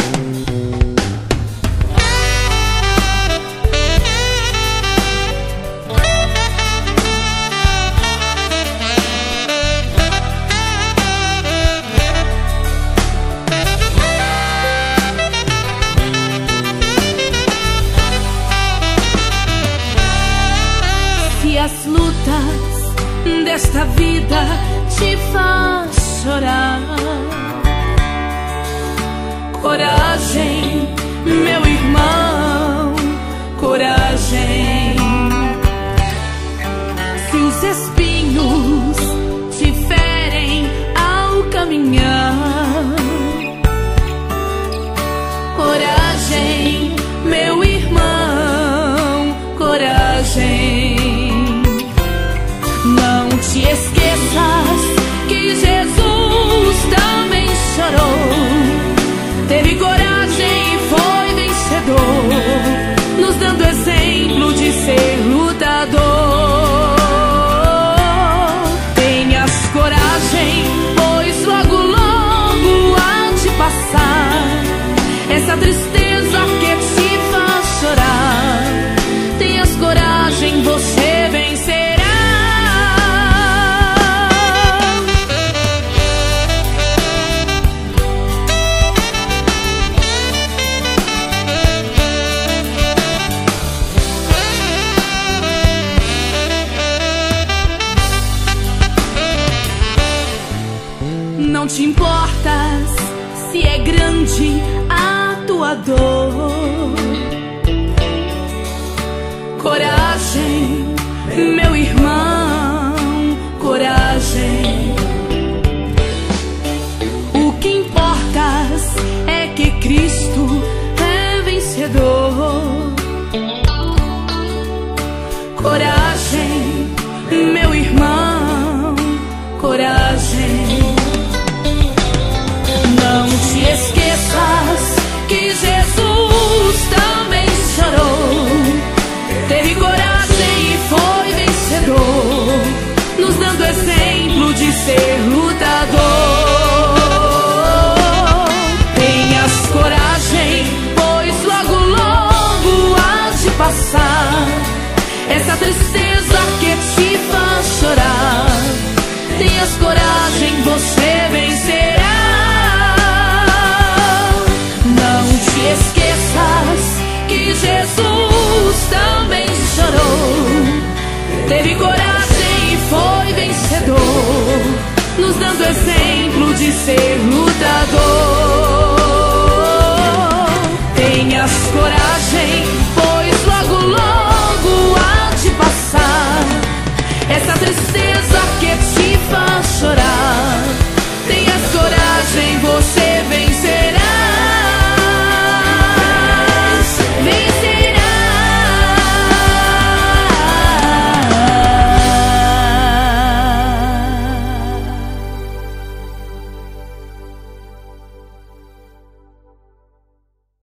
As lutas desta vida te faz chorar. Coragem, meu irmão, coragem. Se os espinhos te ferem ao caminhar, coragem, meu irmão, coragem. Não te esqueças que Jesus também chorou, teve coragem e foi vencedor, nos dando exemplo de ser lutador. Tenhas coragem, pois logo, logo há de passar essa tristeza que te faz chorar. Tenhas coragem, você vencerá. Não te importas se é grande a tua dor. Coragem, meu irmão, coragem. O que importas é que Cristo é vencedor. Coragem, meu irmão, coragem. Não te esqueças que Jesus também chorou, teve coragem e foi vencedor, nos dando exemplo de ser lutador. Tenhas coragem, pois logo, logo há de passar essa tristeza que te faz chorar. Tenhas coragem, você vencerá. Esqueças que Jesus também chorou, teve coragem e foi vencedor, nos dando exemplo de ser lutador. Tenhas coragem, pois logo, logo há de passar essa tristeza que te faz chorar.